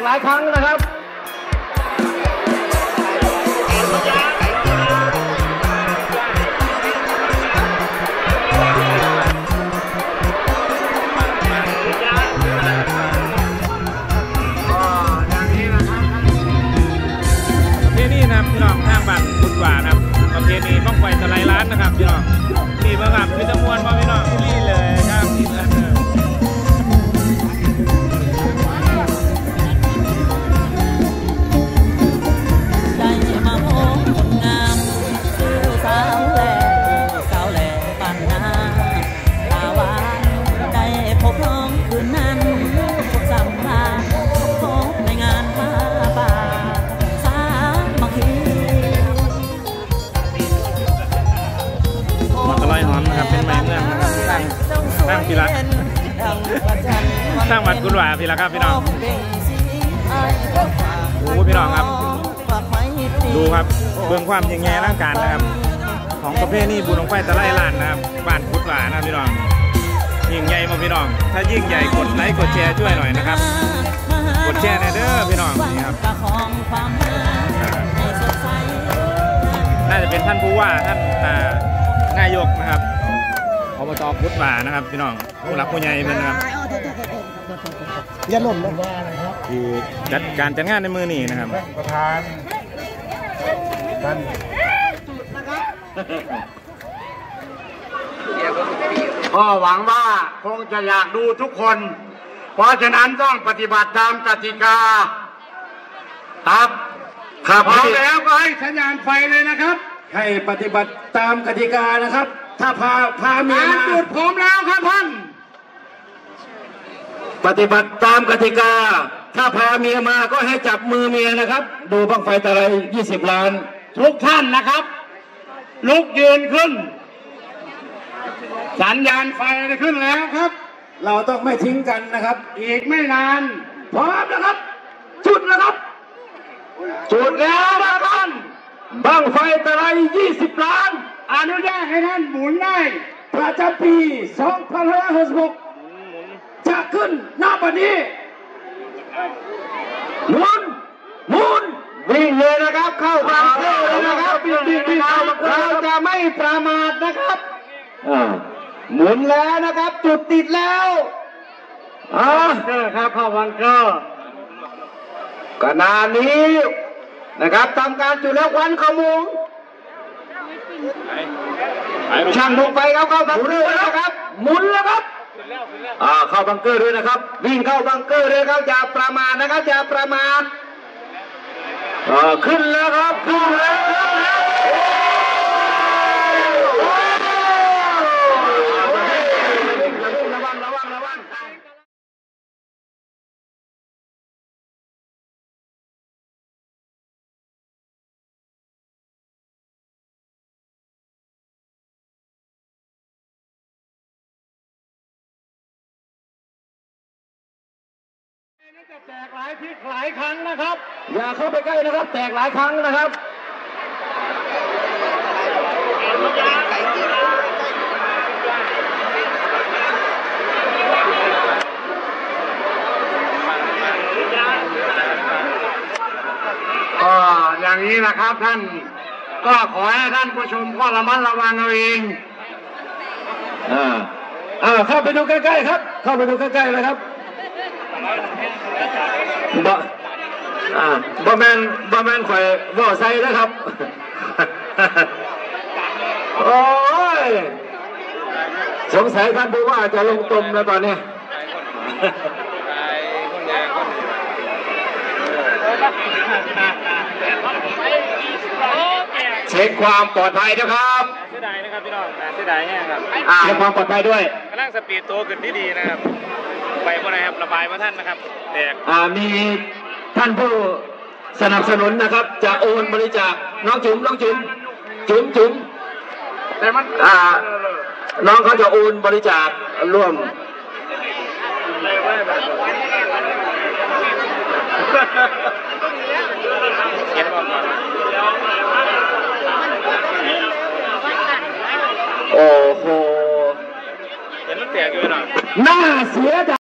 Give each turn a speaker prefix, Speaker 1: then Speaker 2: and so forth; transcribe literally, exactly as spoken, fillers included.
Speaker 1: หลายครั้งนะครับ
Speaker 2: พี่น้องทางบ้านบุญหวานครับประเพณีบ้องไฟสไลด์ร้านนะครับพี่น้องนี่เมื่อครับคือจำนวนมาพี่น้องนี่เลยครับนี่เลย
Speaker 3: ได้มาพบคนงามคือสาวแหล่สาวแหล่บ้านนาตาหวานได้พบน้องคืนนั้นพบสัมมาพบในงานผ้าป่า
Speaker 2: หมดอร่อยหอมนะครับเป็นไม้เงื่อนนะครับตั้งตั้งพีละตั้งวัดกุลวาพีละครับพี่น้องโอ้พี่น้องครับดูครับเบื้องความยิ่งใหญ่ร่างการนะครับของประเพณีบุญของไฟตะไลล้านนะครับบ้านกุลวานะพี่น้องยิ่งใหญ่มาพี่น้องถ้ายิ่งใหญ่กดไลค์กดแชร์ช่วยหน่อยนะครับกดแชร์ในเด้อพี่น้องนี่ครับน่าจะเป็นท่านผู้ว่าท่านนายกนะครับอบตพุทธวานะครับพี่น้องผู้หลักผู้ใหญ่เพื่อนนะครับ
Speaker 1: อย่าหล่นลงมาเลยครับ
Speaker 2: คือจัดการจัดงานในมือนี้นะครับ
Speaker 1: ประธานท่านก็หวังว่าคงจะอยากดูทุกคนเพราะฉะนั้นต้องปฏิบัติตามกติกาครับครับพร้อมแล้วก็ให้สัญญาณไฟเลยนะครับให้ปฏิบัติตามกติกานะครับถ้าพาพาเมียมาจุดพร้อมแล้วครับท่านปฏิบัติตามกติกาถ้าพาเมียมาก็ให้จับมือเมียนะครับดูบั้งไฟตะไลยี่สิบล้านทุกท่านนะครับลุกยืนขึ้นสัญญาณไฟขึ้นแล้วครับเราต้องไม่ทิ้งกันนะครับอีกไม่นานพร้อมนะครับจุดนะครับจุดแล้วนะท่านบั้งไฟตะไลยี่สิบล้านอนุญาตให้ท่านหมุนได้ประจำปีสองพันห้าร้อยหกสิบหกจะขึ้นหน้าบัดนี้หมุนหมุนวิ่งเลยนะครับเข้าบังเกอร์เลยนะครับวิ่งวิ่งวิ่งเราจะไม่ประมาทนะครับหมุนแล้วนะครับจุดติดแล้วอ่าครับเข้าบังเกอร์ขณะนี้นะครับทำการจุดแล้วควันขโมงช่างลงไปครับเข้าบังเกอร์นะครับหมุนแล้วครับอ่าเข้าบังเกอร์ด้วยนะครับวิ่งเข้าบังเกอร์เลยครับอย่าประมาทนะครับอย่าประมาทอ่าขึ้นแล้วครับขึ้นแล้วระวังระวังระวังจะแตกหลายที่หลายครั้งนะครับอย่าเข้าไปใกล้นะครับแตกหลายครั้งนะครับก็อย่างนี้นะครับท่านก็ขอให้ท่านผู้ชมก็ระมัดระวังเอาเองอ่าอ่าเข้าไปดูใกล้ๆครับเข้าไปดูใกล้ๆเลยครับบ่อ่าบ่แมนบ่แมนข่อยบ่ใส่นะครับโอ้ยสงสัยท่านผู้ว่าจะลงตุ่มแล้วตอนนี้เช็คความปลอดภัยนะครับ
Speaker 2: เสียดายนะครับพี่น้องเสียดายแห้งครับ
Speaker 1: เช็คความปลอดภัยด้วย
Speaker 2: กำลังสปีดโตขึ้นที่ดีนะครับไปพวกไหนครับระบายมาท่านนะครับแตก
Speaker 1: อ่ามีท่านผู้สนับสนุนนะครับจะโอนบริจาคน้องจุ๋มน้องจุ๋มจุ๋มจุ๋มแต่มันอ่าน้องเขาจะโอนบริจาคร่วมโอ้โห
Speaker 2: เห็นมันแตกอยู่หน่อย
Speaker 1: น่าเสียดาย